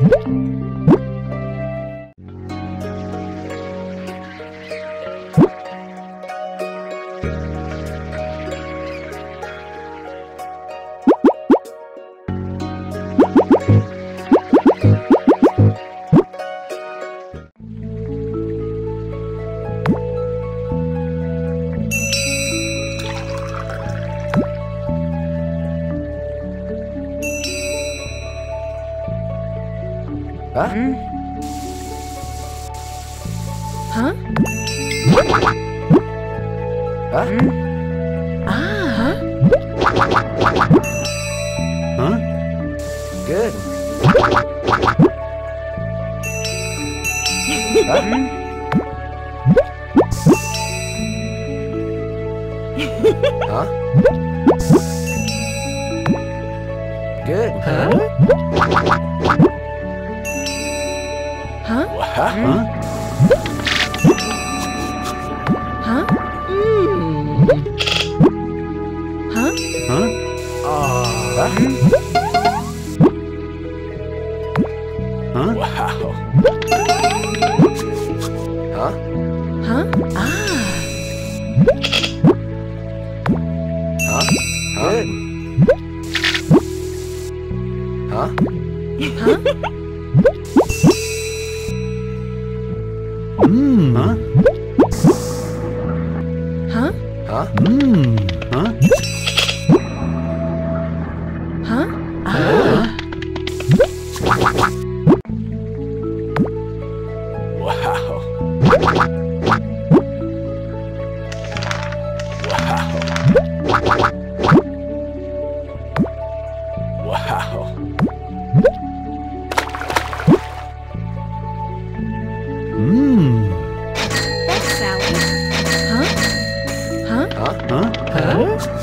Huh? Huh? Huh? Ah. Huh? Good. Huh? Good. Huh? Huh? Huh? Huh? Huh? Huh? Huh? Huh? Wow. Huh? Huh? Ah. Huh? Good. Huh? Huh? Huh? Huh? Huh? Huh? Huh? Ah. Wow. Wow. Thanks, Sally. Huh? Huh? Huh? Huh? Huh?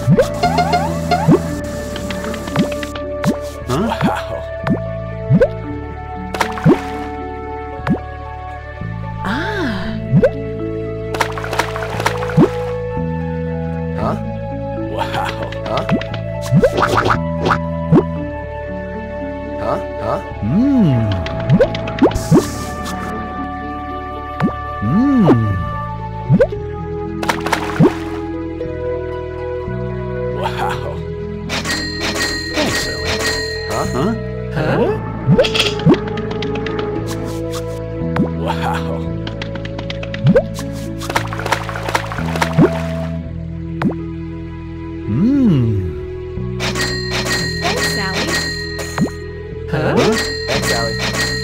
Huh? Wow. Ah. Huh? Wow. Huh? Huh? Huh? Wow. Thanks, Sally. Huh? Huh? Huh? Wow. Thanks, Sally. Huh? Thanks, Sally.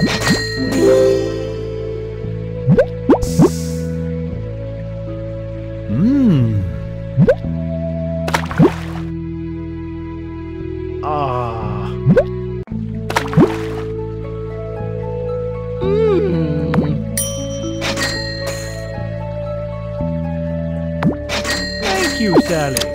Thank you, Sally.